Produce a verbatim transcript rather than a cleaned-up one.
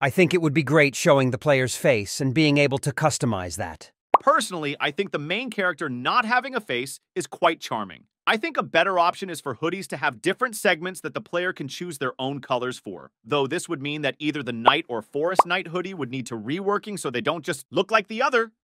I think it would be great showing the player's face and being able to customize that. Personally, I think the main character not having a face is quite charming. I think a better option is for hoodies to have different segments that the player can choose their own colors for, though this would mean that either the Knight or Forest Knight hoodie would need to reworking so they don't just look like the other.